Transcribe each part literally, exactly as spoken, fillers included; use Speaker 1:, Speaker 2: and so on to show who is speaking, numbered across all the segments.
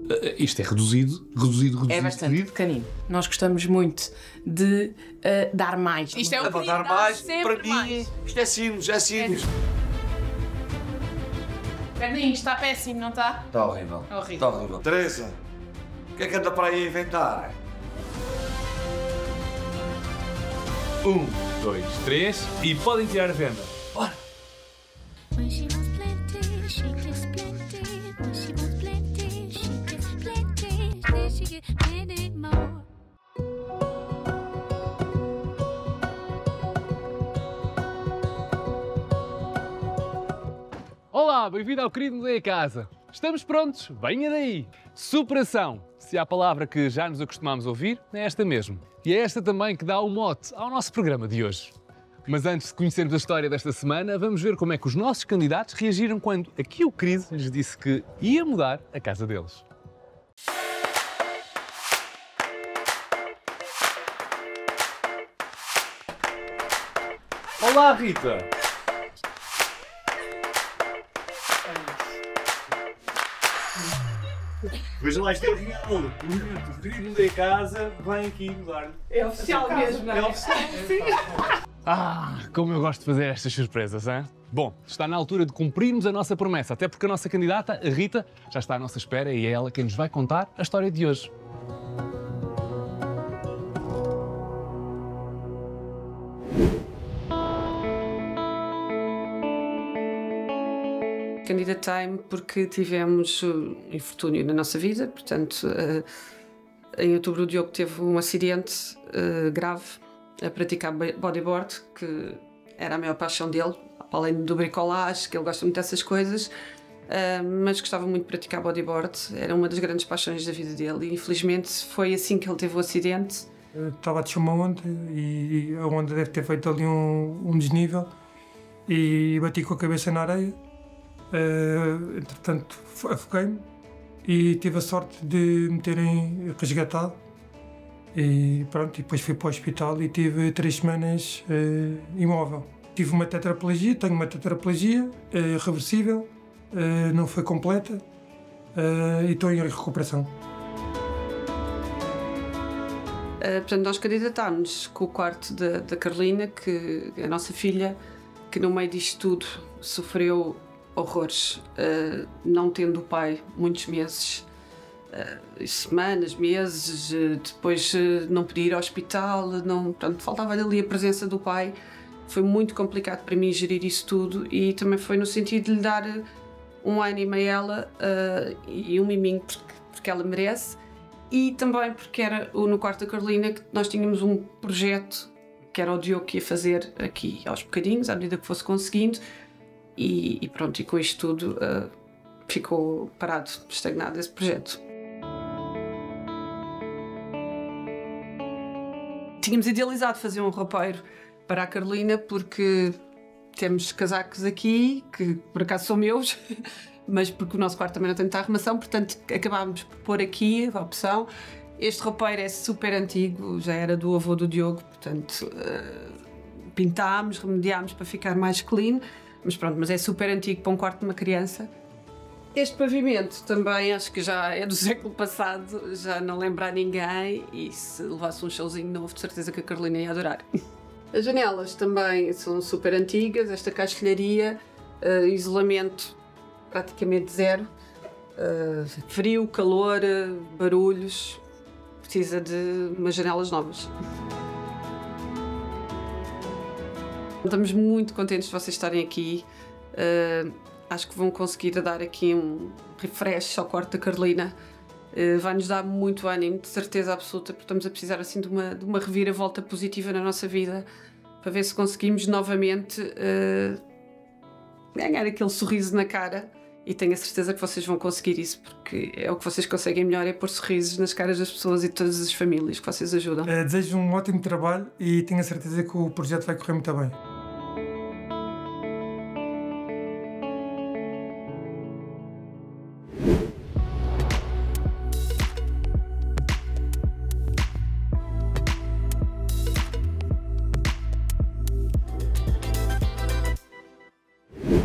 Speaker 1: Uh, isto é reduzido, reduzido, reduzido.
Speaker 2: É bastante
Speaker 1: reduzido.
Speaker 2: pequenino. Nós gostamos muito de uh, dar mais.
Speaker 3: Isto é o
Speaker 4: Ah,
Speaker 3: querido,
Speaker 4: dar
Speaker 3: dá
Speaker 4: mais,
Speaker 3: sempre
Speaker 4: para mim,
Speaker 3: mais.
Speaker 4: isto é sinos, é sinos.
Speaker 3: Fernandinho, está péssimo, não está?
Speaker 4: Está horrível.
Speaker 3: É horrível.
Speaker 4: Está horrível. Teresa, o que é que anda para aí a inventar?
Speaker 5: Um, dois, três e podem tirar a venda.
Speaker 4: Bora!
Speaker 6: When she wants plenty, she gets plenty. When she wants plenty, she gets plenty. Then she gets plenty more.
Speaker 5: Olá, bem-vindo ao Querido Mudei a Casa. Estamos prontos? Venha daí! Superação! Se há a palavra que já nos acostumamos a ouvir, é esta mesmo. E é esta também que dá o mote ao nosso programa de hoje. Mas antes de conhecermos a história desta semana, vamos ver como é que os nossos candidatos reagiram quando aqui o Cris lhes disse que ia mudar a casa deles. Olá, Rita!
Speaker 7: Vejam lá, isto é real. O momento de Querido Mudei a Casa vem aqui mudar.
Speaker 2: É oficial mesmo, não é?
Speaker 7: É oficial.
Speaker 5: Ah, como eu gosto de fazer estas surpresas, hein? Bom, está na altura de cumprirmos a nossa promessa, até porque a nossa candidata, a Rita, já está à nossa espera e é ela quem nos vai contar a história de hoje.
Speaker 2: Candidatei-me porque tivemos um infortúnio na nossa vida, portanto, uh, em outubro o Diogo teve um acidente uh, grave a praticar bodyboard, que era a maior paixão dele, além do bricolage, que ele gosta muito dessas coisas, uh, mas gostava muito de praticar bodyboard, era uma das grandes paixões da vida dele e infelizmente foi assim que ele teve o acidente.
Speaker 8: Eu estava a descer uma onda e a onda deve ter feito ali um, um desnível e bati com a cabeça na areia. Uh, entretanto, afoguei-me e tive a sorte de me terem resgatado e pronto, e depois fui para o hospital e tive três semanas uh, imóvel. Tive uma tetraplegia, tenho uma tetraplegia uh, reversível, uh, não foi completa uh, e estou em recuperação.
Speaker 2: Uh, portanto, nós candidatámos com o quarto da, da Carolina, que é a nossa filha, que no meio disto tudo sofreu horrores, uh, não tendo o pai muitos meses, uh, semanas, meses, uh, depois uh, não podia ir ao hospital, não, portanto, faltava ali a presença do pai. Foi muito complicado para mim gerir isso tudo e também foi no sentido de lhe dar um ânimo a ela uh, e um miminho porque, porque ela merece e também porque era no quarto da Carolina que nós tínhamos um projeto que era o Diogo que ia fazer aqui aos bocadinhos, à medida que fosse conseguindo. E, e pronto, e com isto tudo uh, ficou parado, estagnado esse projeto. Tínhamos idealizado fazer um roupeiro para a Carolina porque temos casacos aqui, que por acaso são meus, mas porque o nosso quarto também não tem muita arrumação, portanto acabámos por pôr aqui a opção. Este roupeiro é super antigo, já era do avô do Diogo, portanto uh, pintámos, remediámos para ficar mais clean. Mas pronto, mas é super antigo para um quarto de uma criança. Este pavimento também acho que já é do século passado, já não lembra a ninguém e se levasse um showzinho novo de certeza que a Carolina ia adorar. As janelas também são super antigas, esta castelharia, uh, isolamento praticamente zero, uh, frio, calor, uh, barulhos, precisa de umas janelas novas. Estamos muito contentes de vocês estarem aqui. Uh, acho que vão conseguir dar aqui um refresh ao quarto da Carolina. Uh, vai-nos dar muito ânimo, de certeza absoluta, porque estamos a precisar assim, de, uma, de uma reviravolta positiva na nossa vida, para ver se conseguimos novamente uh, ganhar aquele sorriso na cara. E tenho a certeza que vocês vão conseguir isso, porque é o que vocês conseguem melhor, é pôr sorrisos nas caras das pessoas e de todas as famílias que vocês ajudam.
Speaker 8: Uh, desejo um ótimo trabalho e tenho a certeza que o projeto vai correr muito bem.
Speaker 4: O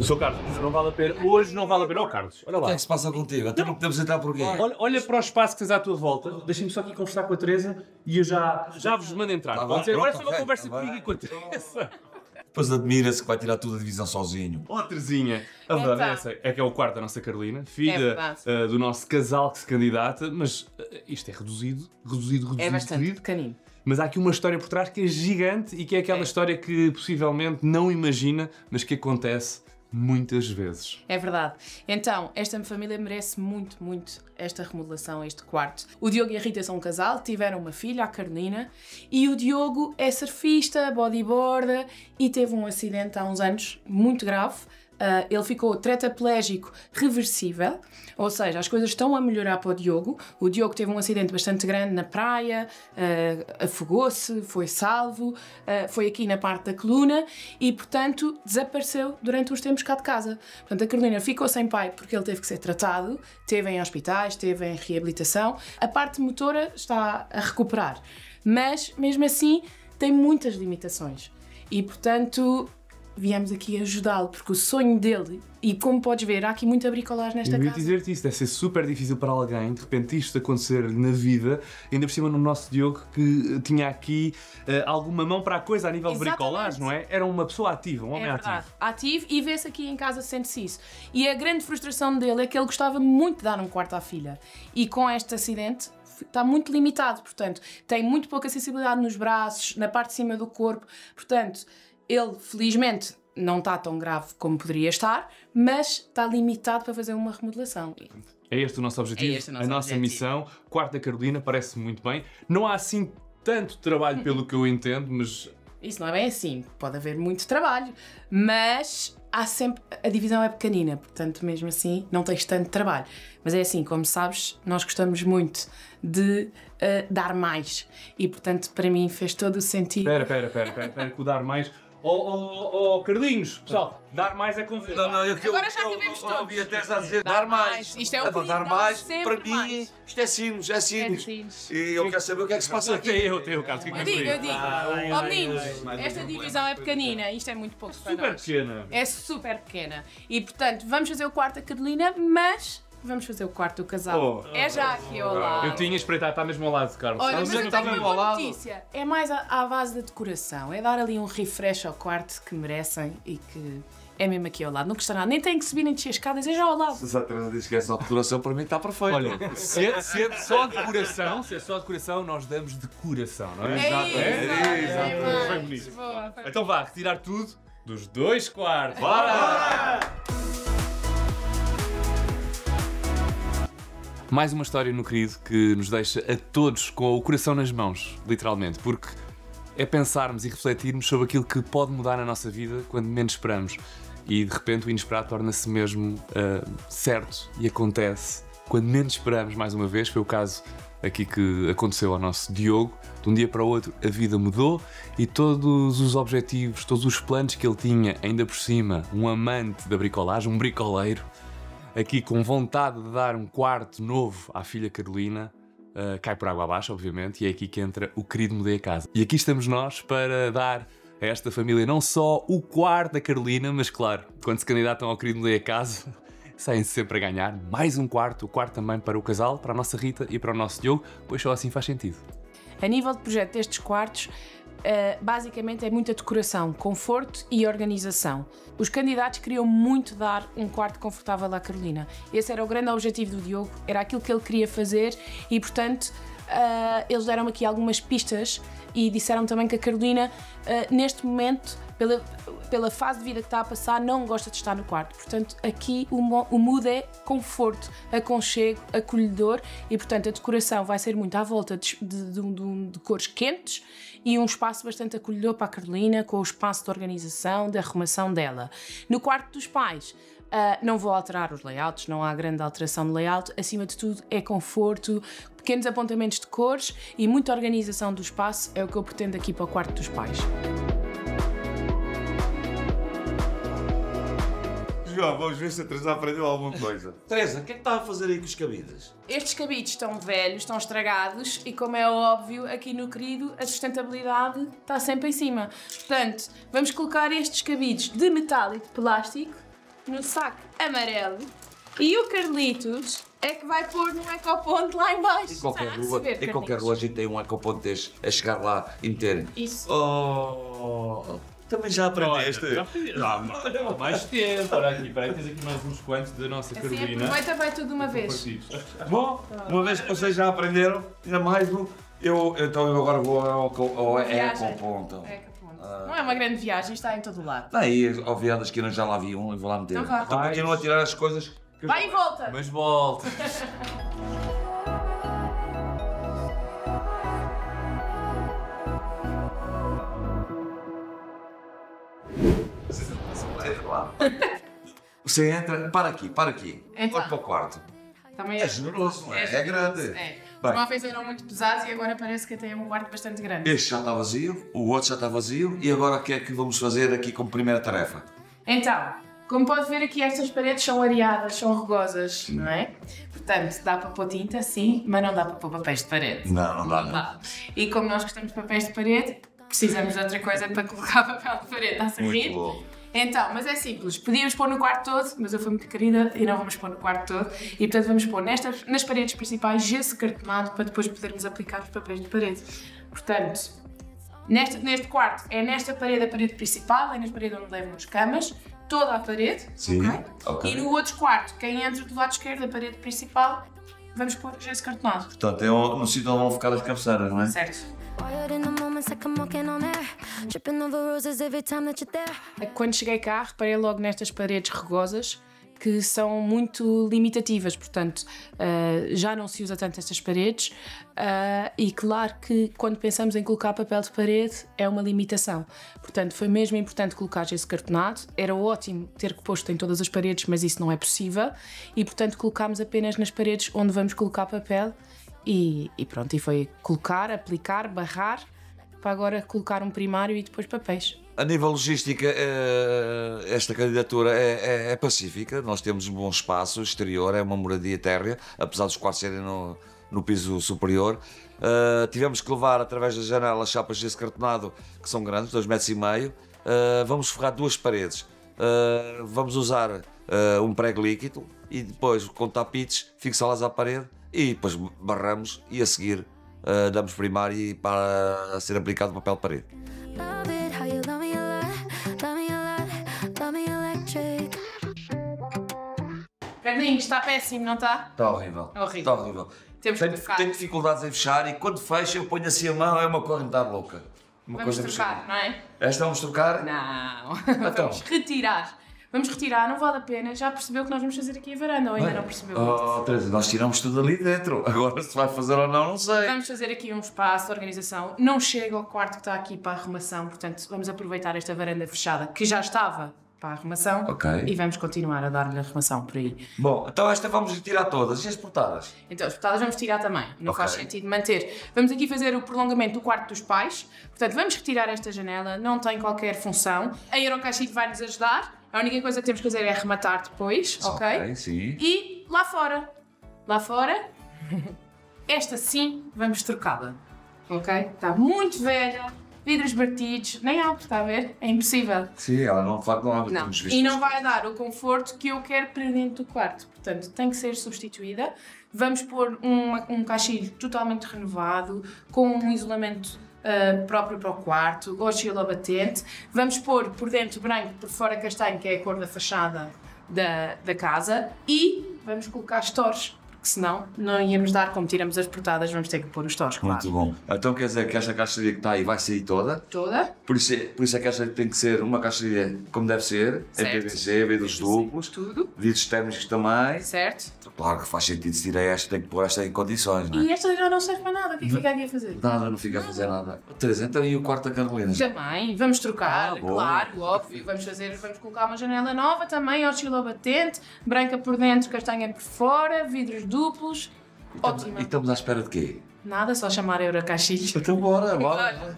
Speaker 5: Sou Carlos, não vale a pena. Hoje não vale a pena. Ó, Carlos, olha
Speaker 4: O que
Speaker 5: lá.
Speaker 4: é que se passa contigo? Até não podemos entrar por quê?
Speaker 5: Olha, olha para o espaço que tens à tua volta. Deixem-me só aqui conversar com a Teresa e eu já, já vos mando entrar.
Speaker 4: Tá
Speaker 5: Pode
Speaker 4: bem,
Speaker 5: ser? Agora é
Speaker 4: pronto,
Speaker 5: só uma
Speaker 4: ok,
Speaker 5: conversa
Speaker 4: tá bem.
Speaker 5: comigo e com a Teresa.
Speaker 4: Depois admira-se que vai tirar tudo a divisão sozinho.
Speaker 5: Ó, Terezinha, a verdade é
Speaker 3: Então.
Speaker 5: essa. É que é o quarto da nossa Carolina,
Speaker 3: É
Speaker 5: filha
Speaker 3: verdade.
Speaker 5: uh, do nosso casal que se candidata, mas uh, isto é reduzido, reduzido, reduzido.
Speaker 3: É bastante
Speaker 5: reduzido.
Speaker 3: pequenino.
Speaker 5: Mas há aqui uma história por trás que é gigante e que é aquela
Speaker 3: É.
Speaker 5: história que possivelmente não imagina, mas que acontece muitas vezes.
Speaker 3: É verdade. Então, esta família merece muito, muito esta remodelação, este quarto. O Diogo e a Rita são um casal, tiveram uma filha, a Carolina, e o Diogo é surfista, bodyboarder e teve um acidente há uns anos muito grave. Uh, ele ficou tetraplégico reversível, ou seja, as coisas estão a melhorar para o Diogo. O Diogo teve um acidente bastante grande na praia, uh, afogou-se, foi salvo, uh, foi aqui na parte da coluna e, portanto, desapareceu durante os tempos cá de casa. Portanto, a Carolina ficou sem pai porque ele teve que ser tratado, esteve em hospitais, esteve em reabilitação. A parte motora está a recuperar, mas, mesmo assim, tem muitas limitações. E, portanto, viemos aqui ajudá-lo, porque o sonho dele, e como podes ver, há aqui muita bricolagem nesta
Speaker 5: Eu ia
Speaker 3: casa.
Speaker 5: dizer-te isso, deve ser super difícil para alguém, de repente isto acontecer na vida, ainda por cima no nosso Diogo, que tinha aqui uh, alguma mão para a coisa a nível
Speaker 3: Exatamente.
Speaker 5: de bricolagem, não é? Era uma pessoa ativa, um homem
Speaker 3: É verdade.
Speaker 5: ativo.
Speaker 3: Ativo e vê-se aqui em casa, sente-se isso. E a grande frustração dele é que ele gostava muito de dar um quarto à filha. E com este acidente está muito limitado, portanto, tem muito pouca sensibilidade nos braços, na parte de cima do corpo, portanto, ele felizmente não está tão grave como poderia estar, mas está limitado para fazer uma remodelação.
Speaker 5: É este o nosso objetivo,
Speaker 3: É este o nosso
Speaker 5: a nossa
Speaker 3: objetivo.
Speaker 5: missão. Quarto da Carolina, parece muito bem. Não há assim tanto trabalho pelo que eu entendo, mas
Speaker 3: Isso não é bem assim, pode haver muito trabalho, mas há sempre, a divisão é pequenina, portanto mesmo assim não tens tanto trabalho. Mas é assim, como sabes, nós gostamos muito de uh, dar mais e portanto para mim fez todo o sentido.
Speaker 5: espera, espera, espera, espera, espera, que o dar mais. Oh, oh, oh, Carlinhos, pessoal, dar mais é com
Speaker 4: Não, não, eu, eu,
Speaker 3: Agora já
Speaker 4: eu,
Speaker 3: tivemos
Speaker 4: eu,
Speaker 3: todos.
Speaker 4: ouvi até já dizer
Speaker 3: Dar
Speaker 4: dar mais.
Speaker 3: mais. Isto é o
Speaker 4: Então,
Speaker 3: que
Speaker 4: dar
Speaker 3: dá
Speaker 4: mais,
Speaker 3: sempre
Speaker 4: para mim,
Speaker 3: mais.
Speaker 4: isto é sinos, é sinos.
Speaker 3: sinos.
Speaker 4: E eu quero saber o que é que se passa aqui.
Speaker 5: Até eu, até eu, Carlos, o que é que
Speaker 3: Eu digo, eu digo,
Speaker 7: Ai,
Speaker 3: ó
Speaker 7: ai,
Speaker 3: meninos,
Speaker 7: ai,
Speaker 3: esta divisão é pequenina, isto é muito pouco para
Speaker 5: super
Speaker 3: nós.
Speaker 5: pequena.
Speaker 3: É super pequena. E portanto, vamos fazer o quarto da Carolina, mas vamos fazer o quarto do casal.
Speaker 5: Oh.
Speaker 3: É já aqui ao lado.
Speaker 5: Eu tinha espreitado, está mesmo ao lado de Carlos.
Speaker 3: Olha,
Speaker 4: Sabes
Speaker 3: mas
Speaker 4: onde é
Speaker 3: eu
Speaker 4: que
Speaker 3: tenho
Speaker 4: está
Speaker 3: uma
Speaker 4: mesmo ao
Speaker 3: boa
Speaker 4: lado?
Speaker 3: notícia. É mais à, à base da decoração. É dar ali um refresh ao quarto que merecem e que é mesmo aqui ao lado. Não custa nada. Nem tem que subir nem descer escadas, é já ao lado.
Speaker 4: Se a Teresa diz que é só decoração, para mim está perfeito.
Speaker 5: Olha, se é, se é só decoração, se é só decoração, nós damos decoração, não é?
Speaker 3: É isso.
Speaker 4: é isso.
Speaker 3: é mais.
Speaker 5: Foi bonito.
Speaker 3: Boa, foi
Speaker 5: Então vá, retirar tudo dos dois quartos. Mais uma história no querido que nos deixa a todos com o coração nas mãos, literalmente, porque é pensarmos e refletirmos sobre aquilo que pode mudar na nossa vida quando menos esperamos. E de repente o inesperado torna-se mesmo uh, certo e acontece quando menos esperamos, mais uma vez. Foi o caso aqui que aconteceu ao nosso Diogo. De um dia para o outro a vida mudou e todos os objetivos, todos os planos que ele tinha, ainda por cima, um amante da bricolagem, um bricoleiro, aqui com vontade de dar um quarto novo à filha Carolina, uh, cai por água abaixo, obviamente, e é aqui que entra o querido Mudei a Casa. E aqui estamos nós para dar a esta família não só o quarto da Carolina, mas claro, quando se candidatam ao querido Mudei a Casa, saem sempre a ganhar mais um quarto, o quarto também para o casal, para a nossa Rita e para o nosso Diogo, pois só assim faz sentido.
Speaker 3: A nível de projeto destes quartos, uh, basicamente é muita decoração, conforto e organização. Os candidatos queriam muito dar um quarto confortável à Carolina. Esse era o grande objetivo do Diogo, era aquilo que ele queria fazer e, portanto, uh, eles deram-me aqui algumas pistas e disseram também que a Carolina, uh, neste momento, pela, pela fase de vida que está a passar, não gosta de estar no quarto. Portanto, aqui o, o mood é conforto, aconchego, acolhedor e, portanto, a decoração vai ser muito à volta de, de, de, de, de cores quentes e um espaço bastante acolhedor para a Carolina, com o espaço de organização, de arrumação dela. No quarto dos pais, Uh, não vou alterar os layouts, não há grande alteração de layout. Acima de tudo é conforto, pequenos apontamentos de cores e muita organização do espaço é o que eu pretendo aqui para o quarto dos pais.
Speaker 4: João, vamos ver se a Teresa aprendeu alguma coisa. Teresa, o que é que está a fazer aí com os cabides?
Speaker 3: Estes cabides estão velhos, estão estragados e, como é óbvio, aqui no querido a sustentabilidade está sempre em cima. Portanto, vamos colocar estes cabides de metal e de plástico no saco amarelo e o Carlitos é que vai pôr no ecoponto lá em baixo.
Speaker 4: Em qualquer
Speaker 3: Está a
Speaker 4: rua,
Speaker 3: receber,
Speaker 4: em qualquer
Speaker 3: Carlinhos?
Speaker 4: rua a gente tem um ecoponto deste, a chegar lá e meter.
Speaker 3: Isso.
Speaker 4: Oh, também já aprendeste.
Speaker 5: Já aprendi. Não, mais tempo. Olha aqui, peraí, tens aqui mais uns quantos da nossa
Speaker 3: Assim,
Speaker 5: Carolina.
Speaker 3: aproveita, vai tudo de uma vez.
Speaker 4: Bom, uma vez que vocês já aprenderam, ainda mais um, eu, então eu agora vou ao, ao
Speaker 3: Viagem.
Speaker 4: ecoponto.
Speaker 3: Ecoponto. Não é uma grande viagem, está em todo lado.
Speaker 4: Aí, ao viar da esquina já lá vi um e vou lá meter.
Speaker 3: Então vá.
Speaker 4: Então continuo a tirar as coisas. que-
Speaker 3: Vai e volta!
Speaker 5: Mas volta.
Speaker 4: Você entra, para aqui, para aqui.
Speaker 3: Então.
Speaker 4: Vai para o quarto.
Speaker 3: Também
Speaker 4: É generoso, não é? É grande.
Speaker 3: É.
Speaker 4: Bem.
Speaker 3: Os móveis eram muito pesados e agora parece que tem um quarto bastante grande.
Speaker 4: Este já está vazio, o outro já está vazio e agora o que é que vamos fazer aqui como primeira tarefa?
Speaker 3: Então, como pode ver aqui, estas paredes são areadas, são rugosas, não é? Portanto, dá para pôr tinta, sim, mas não dá para pôr papéis de parede.
Speaker 4: Não, não dá não.
Speaker 3: Dá. E como nós gostamos de papéis de parede, precisamos de outra coisa para colocar papel de parede. Está-se a rir?
Speaker 4: Muito bom.
Speaker 3: Então, mas é simples, podíamos pôr no quarto todo, mas eu fui muito querida e não vamos pôr no quarto todo. E portanto vamos pôr nestas, nas paredes principais gesso cartonado para depois podermos aplicar os papéis de parede. Portanto, neste, neste quarto é nesta parede a parede principal, é nesta parede onde levam as camas, toda a parede,
Speaker 4: Sim,
Speaker 3: ok?
Speaker 4: ok.
Speaker 3: E no outro quarto, quem entra do lado esquerdo, a parede principal, vamos pôr gesso cartonado.
Speaker 4: Portanto, é no sítio onde vão ficar as cabeceiras, não é?
Speaker 3: Certo?
Speaker 6: Wired in the moments like I'm walking on air. Tripping over roses every time that you're there.
Speaker 3: Quando cheguei cá, reparei logo nestas paredes rugosas que são muito limitativas, portanto, uh, já não se usa tanto estas paredes uh, e claro que quando pensamos em colocar papel de parede é uma limitação. Portanto, foi mesmo importante colocar gesso cartonado, era ótimo ter posto em todas as paredes, mas isso não é possível e portanto colocámos apenas nas paredes onde vamos colocar papel e, e pronto, e foi colocar, aplicar, barrar, para agora colocar um primário e depois papéis.
Speaker 4: A nível logística, eh, esta candidatura é, é- é pacífica. Nós temos um bom espaço exterior, é uma moradia térrea, apesar dos quartos serem no, no piso superior. Eh, tivemos que levar, através das janelas, chapas de gesso cartonado, que são grandes, dois metros e meio. Eh, vamos forrar duas paredes. Eh, vamos usar eh, um prego líquido e depois, com tapetes, fixá-las à parede e depois barramos e a seguir eh, damos primário e para ser aplicado papel de parede.
Speaker 6: Love it how you love me a lot, love me a lot, love me electric.
Speaker 3: Carlinhos, está péssimo, não está?
Speaker 4: Está horrível.
Speaker 3: É horrível.
Speaker 4: Está horrível.
Speaker 3: Temos
Speaker 4: tenho,
Speaker 3: que trocar.
Speaker 4: tenho dificuldades em fechar e quando fecho eu ponho assim a mão, é uma correntada louca. Uma
Speaker 3: Vamos
Speaker 4: coisa
Speaker 3: trocar, não é?
Speaker 4: Esta vamos trocar?
Speaker 3: Não.
Speaker 4: Então.
Speaker 3: Vamos retirar. Vamos retirar, não vale a pena. Já percebeu que nós vamos fazer aqui a varanda ou ainda não percebeu?
Speaker 4: Oh, Teresa, nós tiramos tudo ali dentro. Agora se vai fazer ou não, não sei.
Speaker 3: Vamos fazer aqui um espaço de organização. Não chega ao quarto que está aqui para a arrumação, portanto vamos aproveitar esta varanda fechada que já estava para a arrumação
Speaker 4: Ok.
Speaker 3: e vamos continuar a dar-lhe a arrumação por aí.
Speaker 4: Bom, então esta vamos retirar todas. E as portadas?
Speaker 3: Então as portadas vamos tirar também, não
Speaker 4: Ok.
Speaker 3: faz sentido manter. Vamos aqui fazer o prolongamento do quarto dos pais, portanto vamos retirar esta janela, não tem qualquer função. A Eurocaixilho vai nos ajudar, a única coisa que temos que fazer é arrematar depois, ok?
Speaker 4: sim.
Speaker 3: E lá fora, lá fora, esta sim vamos trocá-la, ok? Está muito velha, vidros batidos, nem alto, está a ver? É impossível.
Speaker 4: Sim, ela não, de facto não há.
Speaker 3: Não,
Speaker 4: temos visto
Speaker 3: e não
Speaker 4: isto.
Speaker 3: vai dar o conforto que eu quero para dentro do quarto. Portanto, tem que ser substituída. Vamos pôr um, um caixilho totalmente renovado, com um isolamento ah, próprio para o quarto, oscilobatente. Vamos pôr por dentro branco, por fora castanho, que é a cor da fachada da, da casa. E vamos colocar stores, porque senão não íamos dar, como tiramos as portadas, vamos ter que pôr os stores, claro.
Speaker 4: Muito bom. Então quer dizer que esta caixaria que está aí vai sair toda.
Speaker 3: Toda.
Speaker 4: Por isso, é, por isso é que esta tem que ser uma caixaria como deve ser, em
Speaker 3: Certo.
Speaker 4: P V C, vidros duplos,
Speaker 3: Tudo.
Speaker 4: vidros térmicos também.
Speaker 3: Certo.
Speaker 4: Claro que faz sentido se tirar esta, tem que pôr esta em condições, não é?
Speaker 3: E esta já não serve para nada. O que é que fica aqui a fazer?
Speaker 4: Nada, não fica a fazer nada. Teresa, então e o quarto da Carolina?
Speaker 3: Também, vamos trocar,
Speaker 4: Ah, bom.
Speaker 3: claro, óbvio. Vamos fazer, vamos colocar uma janela nova também, oscilobatente, branca por dentro, castanha por fora, vidros duplos. Ótima.
Speaker 4: E estamos à espera de quê?
Speaker 3: Nada, só chamar a Eurocaixilhos.
Speaker 4: Então bora, bora.
Speaker 3: Bora.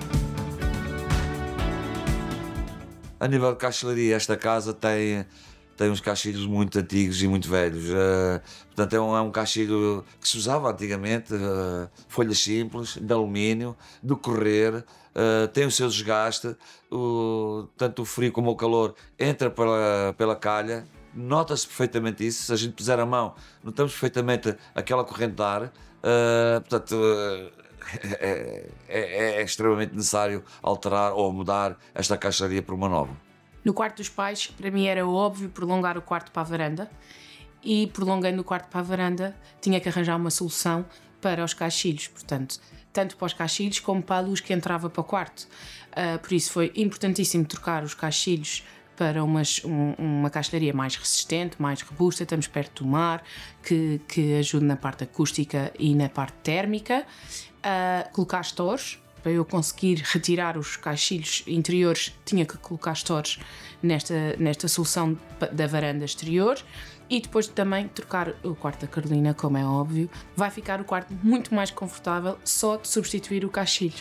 Speaker 4: A nível de caixelaria, esta casa tem tem uns caixilhos muito antigos e muito velhos. Uh, portanto, é um, é um caixilho que se usava antigamente, uh, folhas simples, de alumínio, de correr, uh, tem o seu desgaste, o, tanto o frio como o calor entra pela, pela calha, nota-se perfeitamente isso. Se a gente puser a mão, notamos perfeitamente aquela corrente de ar, uh, portanto, uh, é, é, é extremamente necessário alterar ou mudar esta caixaria por uma nova.
Speaker 3: No quarto dos pais, para mim era óbvio prolongar o quarto para a varanda, e prolongando o quarto para a varanda tinha que arranjar uma solução para os caixilhos, portanto, tanto para os caixilhos como para a luz que entrava para o quarto. Uh, por isso foi importantíssimo trocar os caixilhos para umas, um, uma caixilharia mais resistente, mais robusta, estamos perto do mar, que, que ajude na parte acústica e na parte térmica. Uh, colocar stores. Para eu conseguir retirar os caixilhos interiores, tinha que colocar stores nesta, nesta solução da varanda exterior, e depois também trocar o quarto da Carolina, como é óbvio. Vai ficar o quarto muito mais confortável só de substituir o caixilho.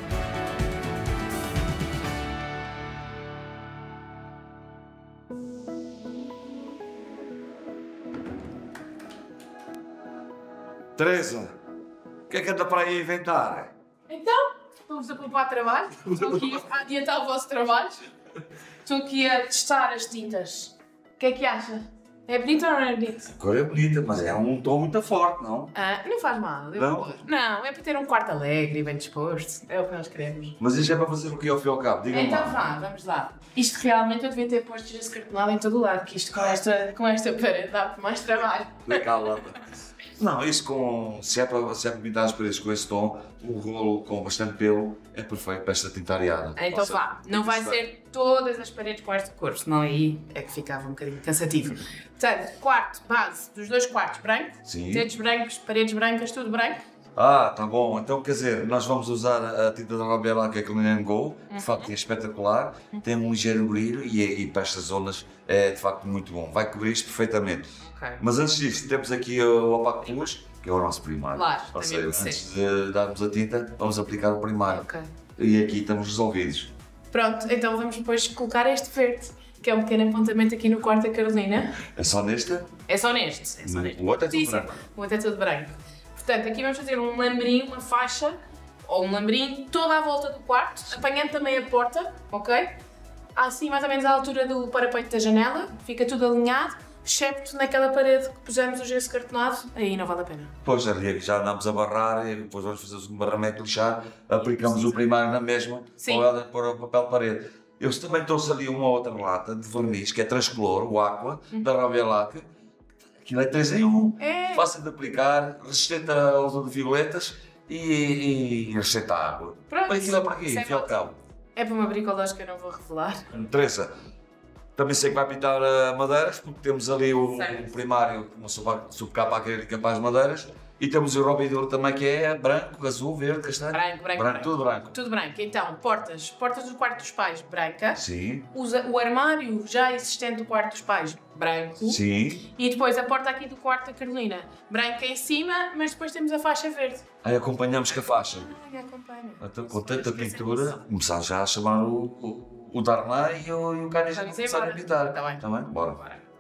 Speaker 4: Teresa, o que é que anda para aí a inventar?
Speaker 3: Então, vamos a poupar trabalho. Estou aqui a adiantar o vosso trabalho. Estou aqui a testar as tintas. O que é que acha? É bonito ou não é bonito?
Speaker 4: A cor é bonita, mas é um tom muito forte, não?
Speaker 3: Ah, não faz mal. Eu
Speaker 4: Não?
Speaker 3: vou pôr. Não, é para ter um quarto alegre e bem disposto. É o que nós queremos.
Speaker 4: Mas isto é para fazer o que ao fim e ao cabo? Diga-me
Speaker 3: Então
Speaker 4: lá.
Speaker 3: vá, vamos lá. Isto realmente eu devia ter posto gesso cartonado em todo o lado, que isto com esta, com esta parede dá mais trabalho.
Speaker 4: Cala. Não, isso com. Se é para, se é para pintar as paredes com esse tom, o rolo com bastante pelo é perfeito para esta tinta areada.
Speaker 3: Então
Speaker 4: Ou seja,
Speaker 3: vá, não vai
Speaker 4: isso
Speaker 3: ser todas as paredes com esta cor, senão aí é que ficava um bocadinho cansativo. Portanto, quarto, base dos dois quartos, branco,
Speaker 4: Sim.
Speaker 3: tetos brancos, paredes brancas, tudo branco.
Speaker 4: Ah, tá bom. Então, quer dizer, nós vamos usar a tinta da Robela, que é a Clean Go, de facto é espetacular, tem um ligeiro brilho e, e para estas zonas é de facto muito bom. Vai cobrir isto perfeitamente.
Speaker 3: Ok.
Speaker 4: Mas antes disso, temos aqui o opaco plus, que é o nosso primário.
Speaker 3: Claro,
Speaker 4: Ou
Speaker 3: também
Speaker 4: seja,
Speaker 3: deve ser.
Speaker 4: antes de darmos a tinta, vamos aplicar o primário.
Speaker 3: Ok.
Speaker 4: E aqui estamos resolvidos.
Speaker 3: Pronto, então vamos depois colocar este verde, que é um pequeno apontamento aqui no quarto da Carolina.
Speaker 4: É só neste?
Speaker 3: É só neste. É só neste.
Speaker 4: O outro é tudo
Speaker 3: Sim, sim.
Speaker 4: branco.
Speaker 3: O outro é tudo branco. Portanto, aqui vamos fazer um lambrinho, uma faixa, ou um lambrinho, toda à volta do quarto, apanhando também a porta, ok? Assim, mais ou menos à altura do parapeito da janela, fica tudo alinhado, excepto naquela parede que pusemos o gesso cartonado, aí não vale a pena.
Speaker 4: Pois, ali já andamos a barrar e depois vamos fazer um barramento, lixar, aplicamos o primário na mesma,
Speaker 3: Sim.
Speaker 4: para pôr o papel parede. Eu também trouxe ali uma outra lata de verniz, que é transcolor, o Aqua, da Robelac. Aquilo é três em um,
Speaker 3: É.
Speaker 4: fácil de aplicar, resistente ao uso de violetas e, e resistente à água.
Speaker 3: Pronto.
Speaker 4: Bem, aquilo é para aqui,
Speaker 3: Isso é
Speaker 4: enfim ao
Speaker 3: ótimo.
Speaker 4: cabo.
Speaker 3: É para uma bricolagem que eu não vou revelar.
Speaker 4: Teresa, também sei que vai pintar uh, madeiras, porque temos ali o,
Speaker 3: Certo.
Speaker 4: o primário, uma subcapa acrílica para as madeiras, e temos o robidor também, que é branco, azul, verde, castanho.
Speaker 3: Branco, branco, branco.
Speaker 4: Tudo branco.
Speaker 3: Tudo branco. Então, portas. Portas do quarto dos pais, branca.
Speaker 4: Sim,
Speaker 3: Usa o armário já existente do quarto dos pais, branco.
Speaker 4: sim.
Speaker 3: E depois a porta aqui do quarto da Carolina, branca em cima, mas depois temos a faixa verde.
Speaker 4: Aí acompanhamos com a faixa.
Speaker 3: Ai, acompanha.
Speaker 4: Então, com tanta pintura, começar já a chamar o, o, o Darlan e o, e o Cani já
Speaker 3: Vamos
Speaker 4: começar a
Speaker 3: embora.
Speaker 4: pintar.
Speaker 3: Tá bem.
Speaker 4: Tá bem? Bora.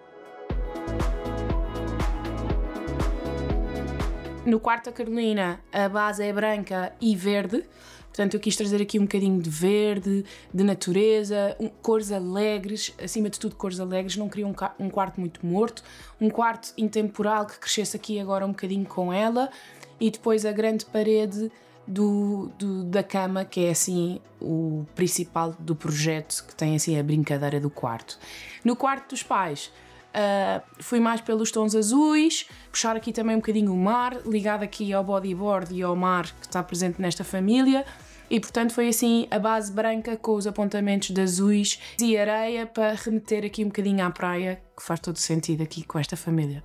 Speaker 3: No quarto da Carolina, a base é branca e verde. Portanto, eu quis trazer aqui um bocadinho de verde, de natureza, um, cores alegres, acima de tudo cores alegres. Não queria um, ca- um quarto muito morto, um quarto intemporal que crescesse aqui agora um bocadinho com ela. E depois a grande parede do, do- da cama, que é assim o principal do projeto, que tem assim a brincadeira do quarto. No quarto dos pais, Uh, fui mais pelos tons azuis, puxar aqui também um bocadinho o mar, ligado aqui ao bodyboard e ao mar que está presente nesta família, e portanto foi assim a base branca com os apontamentos de azuis e areia para remeter aqui um bocadinho à praia, que faz todo sentido aqui com esta família.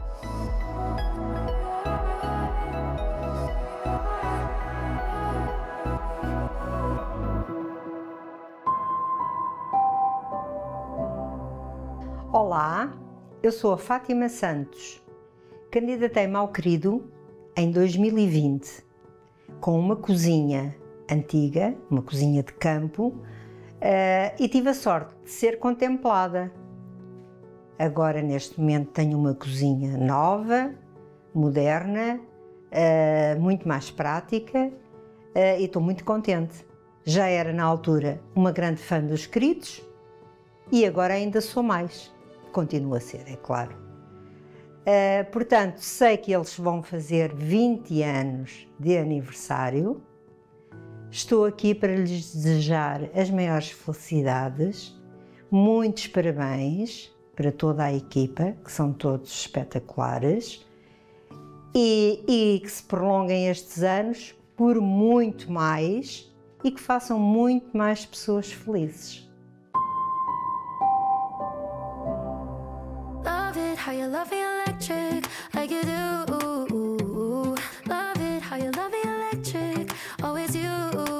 Speaker 9: Olá, eu sou a Fátima Santos. Candidatei-me ao Querido em dois mil e vinte, com uma cozinha antiga, uma cozinha de campo, eh, e tive a sorte de ser contemplada. Agora, neste momento, tenho uma cozinha nova, moderna, uh, muito mais prática uh, e estou muito contente. Já era, na altura, uma grande fã dos queridos e agora ainda sou mais. Continuo a ser, é claro. Uh, portanto, sei que eles vão fazer vinte anos de aniversário. Estou aqui para lhes desejar as maiores felicidades, muitos parabéns para toda a equipa, que são todos espetaculares, e, e que se prolonguem estes anos por muito mais e que façam muito mais pessoas felizes.
Speaker 6: Love it how you love me electric, like you do. Love it how you love me electric, always you.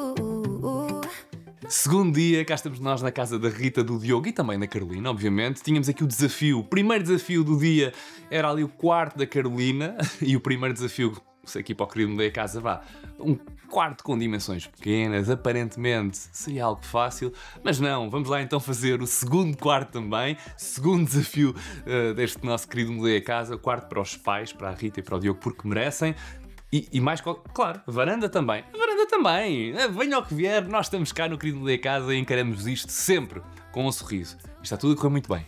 Speaker 5: Segundo dia, cá estamos nós na casa da Rita, do Diogo e também da Carolina, obviamente. Tínhamos aqui o desafio. O primeiro desafio do dia era ali o quarto da Carolina e o primeiro desafio, se aqui para o querido da casa vá, um quarto com dimensões pequenas, aparentemente seria algo fácil, mas não, vamos lá então fazer o segundo quarto também, segundo desafio uh, deste nosso querido Mudei a Casa, o quarto para os pais, para a Rita e para o Diogo, porque merecem. E, e mais, claro, varanda também. A varanda também. Venha ao que vier, nós estamos cá no querido Mudei a Casa e encaramos isto sempre com um sorriso. E está tudo a correr muito bem.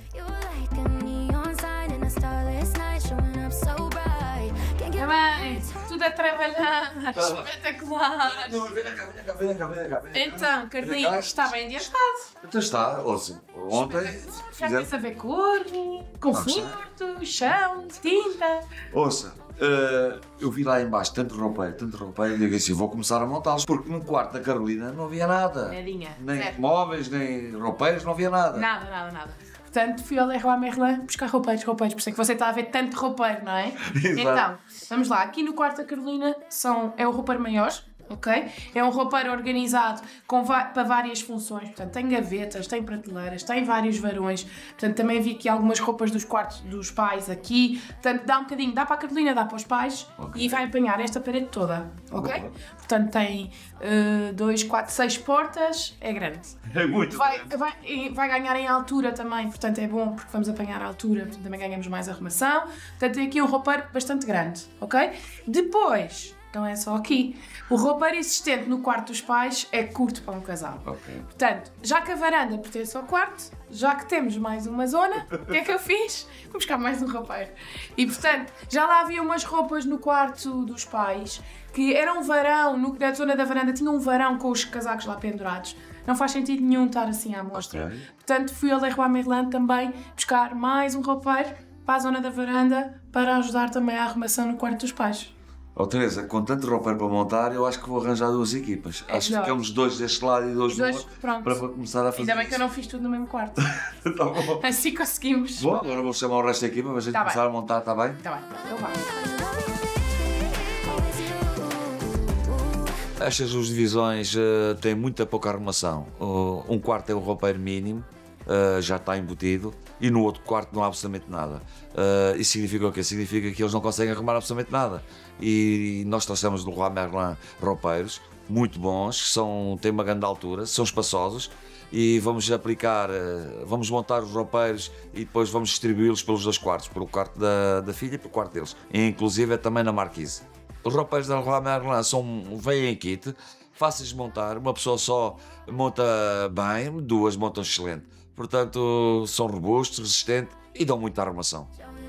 Speaker 3: Também, tudo a trabalhar, espetacular.
Speaker 4: Não, vem cá, vem cá, vem cá, vem cá.
Speaker 3: Então, Carlinhos, está bem adiantado.
Speaker 4: Então está, ouça, ontem
Speaker 3: Já
Speaker 4: fizemos...
Speaker 3: começa a ver cor, conforto, chão, tinta.
Speaker 4: Ouça, uh, eu vi lá embaixo tanto roupeiro, tanto roupeiro, e digo assim, vou começar a montá-los, porque no quarto da Carolina não havia nada.
Speaker 3: Nadinha,
Speaker 4: Nem
Speaker 3: certo.
Speaker 4: móveis, nem roupeiros, não havia nada.
Speaker 3: Nada, nada, nada. Portanto, fui ao Leroy Merlin buscar roupeiros, roupeiros, por isso é que você está a ver tanto roupeiro, não é?
Speaker 4: Exato.
Speaker 3: Então, vamos lá, aqui no quarto da Carolina são, é o roupeiro maior, ok? É um roupeiro organizado com va- para várias funções, portanto, tem gavetas, tem prateleiras, tem vários varões, portanto, também vi aqui algumas roupas dos quartos dos pais aqui, portanto, dá um bocadinho, dá para a Carolina, dá para os pais, okay. E vai apanhar esta parede toda, ok? Boa. Portanto, tem uh, dois, quatro, seis portas, é grande.
Speaker 4: É muito
Speaker 3: vai,
Speaker 4: grande.
Speaker 3: vai, e vai ganhar em altura também, portanto, é bom porque vamos apanhar a altura, portanto, também ganhamos mais arrumação, portanto, tem aqui um roupeiro bastante grande, ok? Depois... Não é só aqui. O roupeiro existente no quarto dos pais é curto para um casal.
Speaker 4: Okay.
Speaker 3: Portanto, já que a varanda pertence ao quarto, já que temos mais uma zona, o que é que eu fiz? Vou buscar mais um roupeiro. E, portanto, já lá havia umas roupas no quarto dos pais, que era um varão, no, na zona da varanda tinha um varão com os casacos lá pendurados. Não faz sentido nenhum estar assim à mostra. Okay. Portanto, fui ao Leroy Merlin também buscar mais um roupeiro para a zona da varanda para ajudar também a arrumação no quarto dos pais.
Speaker 4: Oh, Teresa, com tanto roupeiro para montar, eu acho que vou arranjar duas equipas.
Speaker 3: É
Speaker 4: acho que ficamos dois deste lado e dois do outro para começar a fazer.
Speaker 3: Ainda bem
Speaker 4: isso.
Speaker 3: que eu não fiz tudo no mesmo quarto.
Speaker 4: Tá bom.
Speaker 3: Assim conseguimos.
Speaker 4: Bom, agora vou chamar o resto da equipa para a gente
Speaker 3: tá
Speaker 4: começar
Speaker 3: bem.
Speaker 4: a montar, está bem?
Speaker 3: Está bem, eu vou.
Speaker 4: Estas duas divisões uh, têm muita pouca arrumação. Uh, um quarto é o roupeiro mínimo, uh, já está embutido, e no outro quarto não há absolutamente nada. Uh, isso significa o quê? Significa que eles não conseguem arrumar absolutamente nada. E nós trouxemos do Leroy Merlin roupeiros muito bons, são, têm uma grande altura, são espaçosos, e vamos aplicar, uh, vamos montar os roupeiros e depois vamos distribuí-los pelos dois quartos, pelo quarto da, da filha e pelo quarto deles, e inclusive é também na marquise. Os roupeiros da Leroy Merlin são, vêm em kit, fáceis de montar, uma pessoa só monta bem, duas montam excelente. Portanto, são robustos, resistentes e dão muita arrumação.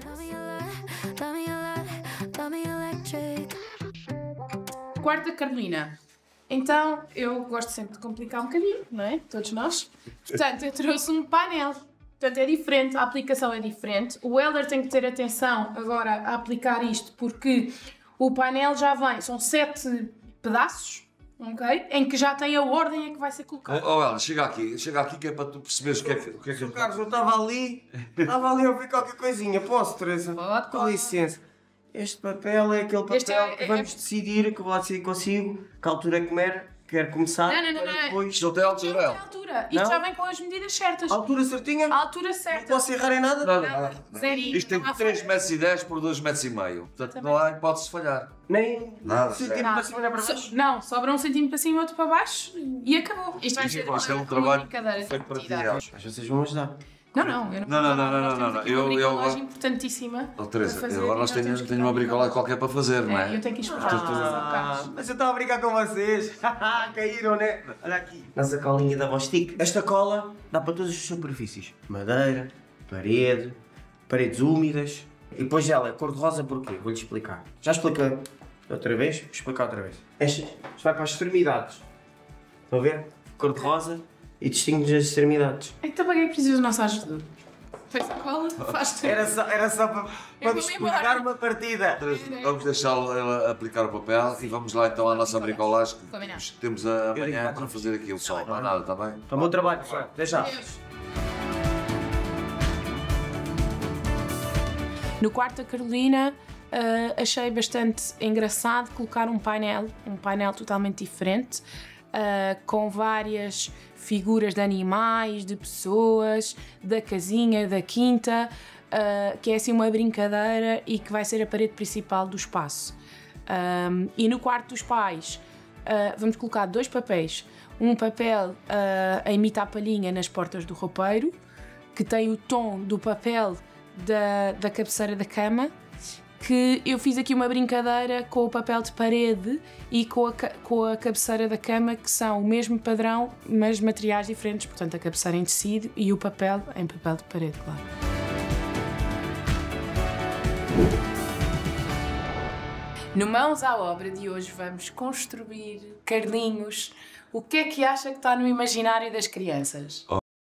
Speaker 3: Quarto da Carolina. Então, eu gosto sempre de complicar um bocadinho, não é? Todos nós. Portanto, eu trouxe um painel. Portanto, é diferente, a aplicação é diferente. O welder tem que ter atenção agora a aplicar isto, porque o painel já vem, são sete pedaços, ok? Em que já tem a ordem em que vai ser colocado.
Speaker 4: Oh, Ela, chega aqui, chega aqui que é para tu perceberes o que é que, o que, é que eu...
Speaker 10: Carlos, eu estava ali, estava ali a ouvir qualquer coisinha. Posso, Teresa?
Speaker 3: Pode,
Speaker 10: Com
Speaker 3: pode.
Speaker 10: licença. Este papel é aquele papel
Speaker 3: Este é-
Speaker 10: que vamos
Speaker 3: é-
Speaker 10: decidir, que eu vou lá decidir consigo, que altura é que quer, quer começar.
Speaker 3: Não, não, não,
Speaker 10: para
Speaker 3: não.
Speaker 10: Depois...
Speaker 4: Isto não tem altura,
Speaker 3: Não tem
Speaker 4: Ela.
Speaker 3: altura. Isto
Speaker 10: Não?
Speaker 3: já vem com as medidas certas.
Speaker 10: Altura certinha?
Speaker 3: A altura
Speaker 10: Não
Speaker 3: certa.
Speaker 10: posso errar em nada?
Speaker 4: Não,
Speaker 3: Nada.
Speaker 4: não.
Speaker 3: Zerinho.
Speaker 4: Isto tem
Speaker 3: Não há
Speaker 4: três
Speaker 3: falha.
Speaker 4: metros e dez por dois metros e meio. Portanto, não há hipótese de falhar.
Speaker 10: Nem
Speaker 4: Nada,
Speaker 10: centímetro
Speaker 4: certo.
Speaker 10: para cima nem para baixo?
Speaker 3: So- não, sobra um centímetro para cima e outro para baixo e acabou. Isto vai
Speaker 4: Isto
Speaker 3: ser
Speaker 4: vai ser um
Speaker 3: uma
Speaker 4: trabalho
Speaker 3: brincadeira
Speaker 4: feito para ti,
Speaker 3: divertida.
Speaker 4: Ela.
Speaker 10: Mas vocês vão ajudar.
Speaker 3: Não, não, eu não.
Speaker 4: Não, não, não, não,
Speaker 3: Nós
Speaker 4: não,
Speaker 3: temos
Speaker 4: não,
Speaker 3: aqui
Speaker 4: eu-
Speaker 3: uma
Speaker 4: eu-
Speaker 3: bricolagem importantíssima.
Speaker 4: Oh,
Speaker 3: para
Speaker 4: Teresa,
Speaker 3: fazer
Speaker 4: eu agora
Speaker 3: e
Speaker 4: nós
Speaker 3: nós temos
Speaker 4: tenho,
Speaker 3: que
Speaker 4: tenho
Speaker 3: ir
Speaker 4: uma
Speaker 3: ao
Speaker 4: bricolagem qualquer para fazer, não
Speaker 3: É, eu
Speaker 4: é?
Speaker 3: tenho que ir esperar.
Speaker 10: Ah, mas eu estava a brincar com vocês. Caíram, né? Olha aqui. Nossa colinha da Bostic. Esta cola dá para todas as superfícies. Madeira, parede, paredes úmidas. E depois ela é cor-de-rosa porquê? Vou-lhe explicar. Já expliquei outra vez? Vou explicar outra vez. Estas, isto vai para as extremidades. Estão a ver? Cor-de-rosa e distingue as extremidades.
Speaker 3: Então para que é que precisas da nossa ajuda? Fez a cola, faz tudo.
Speaker 10: Era só, era só para, para
Speaker 3: vou-me
Speaker 10: explicar
Speaker 3: embora.
Speaker 10: uma partida.
Speaker 4: Teresa, vamos deixá-la aplicar o papel e vamos lá então à nossa bricolagem que
Speaker 3: Combinado.
Speaker 4: temos amanhã para fazer aquilo só. Não há nada, está bem?
Speaker 10: Está bom trabalho, pessoal. Até já.
Speaker 3: Adeus. No quarto da Carolina, uh, achei bastante engraçado colocar um painel, um painel totalmente diferente, uh, com várias figuras de animais, de pessoas, da casinha, da quinta, uh, que é assim uma brincadeira e que vai ser a parede principal do espaço. Um, e no quarto dos pais, uh, vamos colocar dois papéis. Um papel uh, a imitar palhinha nas portas do roupeiro, que tem o tom do papel da, da cabeceira da cama, que eu fiz aqui uma brincadeira com o papel de parede e com a, com a cabeceira da cama, que são o mesmo padrão, mas materiais diferentes, portanto a cabeceira em tecido e o papel em papel de parede, claro. No Mãos à Obra de hoje vamos construir Carlinhos. O que é que acha que está no imaginário das crianças?